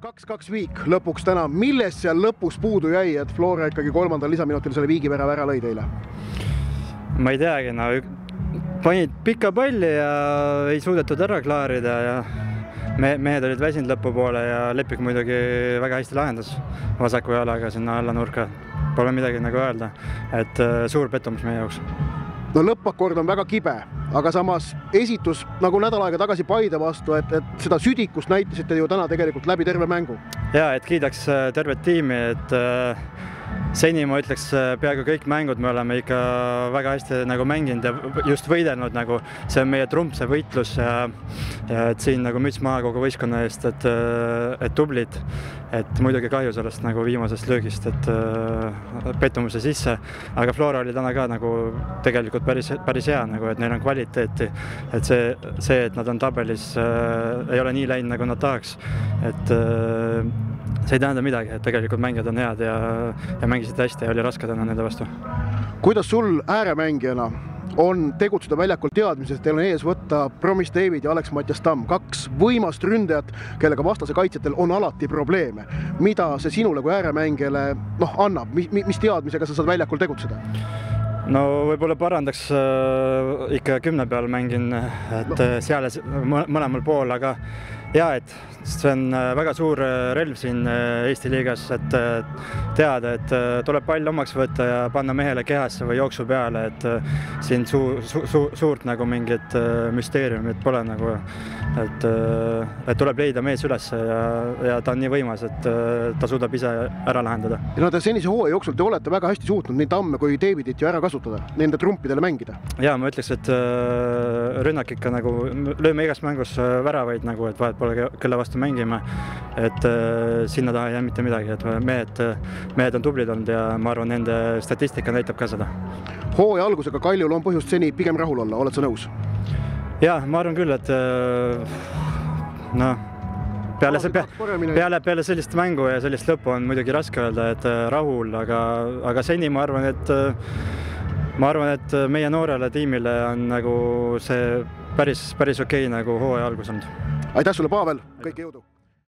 2-2 viik lõpuks täna. Milles seal lõpus puudu jäi, et Flora ikkagi 3. lisaminutil selle viigivärava ära lõi teile? Ma ei teagi, panid pika palli ja ei suudetud ära klaarida ja mehed olid väsinud lõpupoole ja Lepik muidugi väga hästi lahendas vasaku jalaga sinna alla nurka. Pole midagi nagu öelda, et suur pettumus meie jaoks. No lõppakord on väga kibe, aga samas esitus nagu nädal aega tagasi Paide vastu, et seda südikust näitasite ju täna tegelikult läbi terve mängu. Ja, et kiidaks tervet tiimi, et seni ma ütleks peaaegu kõik mängud me oleme ikka väga hästi nagu mänginud ja just võidelnud, nagu see on meie trump, see võitlus ja et siin nagu müts maha kogu võistkonna eest, et tublid, et muidugi kahju sellest nagu viimasest löögist, et pettumuse sisse, aga Flora oli täna ka nagu tegelikult päris hea, nagu, et neil on kvaliteeti, et see, et nad on tabelis, ei ole nii läinud, nagu nad tahaks, et see ei tähenda midagi, et tegelikult mängijad on head ja mängisid hästi ja oli raske täna nende vastu. Kuidas sul ääremängijana on tegutseda väljakul teadmises, et teil on ees võtta Promise David ja Alex-Mattias Tamm, 2 võimast ründajat, kellega vastase kaitsjatel on alati probleeme. Mida see sinule kui ääremängijale annab? Mis teadmisega sa saad väljakul tegutseda? No võib-olla parandaks ikka 10 peal mängin, et seal mõlemal pool, aga ja, et see on väga suur relv siin Eesti liigas, et teada, et tuleb pall omaks võtta ja panna mehele kehasse või jooksu peale, et siin suurt nagu mingit müsteeriumit pole nagu, et tuleb leida mees üles ja ta on nii võimas, et ta suudab ise ära lahendada. Ja te senise hooaja jooksul te olete väga hästi suutnud nii Tamme kui Davidit ju ära kasutada, nende trumpidele mängida. Ja, ma ütleks, et rünnak ikka nagu lööme igas mängus väravaid nagu, et vahet pole kelle vastu mängime, et sinna taha ei jää mitte midagi, et mehed on tublid olnud ja ma arvan, nende statistika näitab ka seda. Hooaja algusega Kaljul on põhjust seni pigem rahul olla, oled sa nõus? Ja, ma arvan küll, et peale sellist mängu ja sellist lõppu on muidugi raske öelda, et rahul, aga seni ma arvan, et meie noorele tiimile on nagu see päris okei nagu hooaja algus olnud. Aitäh sulle, Pavel! Kõike jõudu!